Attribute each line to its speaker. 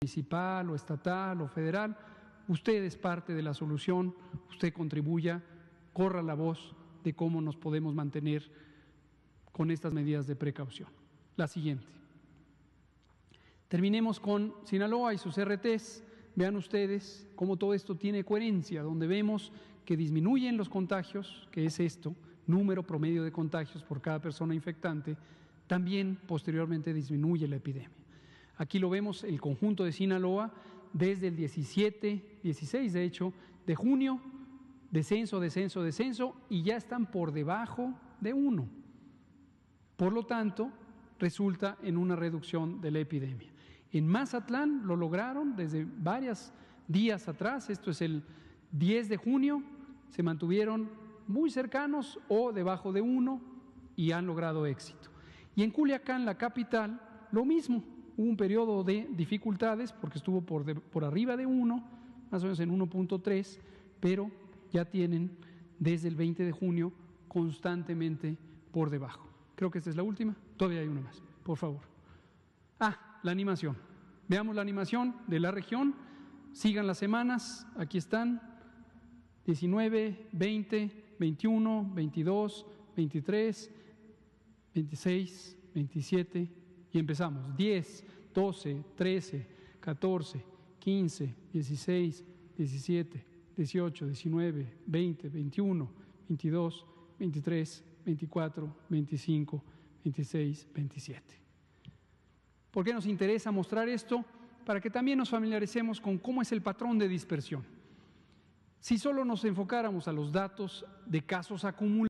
Speaker 1: municipal o estatal o federal, usted es parte de la solución, usted contribuya, corra la voz de cómo nos podemos mantener con estas medidas de precaución. La siguiente. Terminemos con Sinaloa y sus RTs. Vean ustedes cómo todo esto tiene coherencia, donde vemos que disminuyen los contagios, que es esto, número promedio de contagios por cada persona infectante, también posteriormente disminuye la epidemia. Aquí lo vemos, el conjunto de Sinaloa, desde el 16 de hecho, de junio, descenso, descenso, descenso, y ya están por debajo de 1. Por lo tanto, resulta en una reducción de la epidemia. En Mazatlán lo lograron desde varios días atrás, esto es el 10 de junio, se mantuvieron muy cercanos o debajo de 1 y han logrado éxito. Y en Culiacán, la capital, lo mismo. Hubo un periodo de dificultades porque estuvo por arriba de 1, más o menos en 1.3, pero ya tienen desde el 20 de junio constantemente por debajo. Creo que esta es la última, todavía hay una más, por favor. La animación. Veamos la animación de la región, sigan las semanas, aquí están, 19, 20, 21, 22, 23, 26, 27 y empezamos. 10, 12, 13, 14, 15, 16, 17, 18, 19, 20, 21, 22, 23, 24, 25, 26, 27. ¿Por qué nos interesa mostrar esto? Para que también nos familiaricemos con cómo es el patrón de dispersión. Si solo nos enfocáramos a los datos de casos acumulados,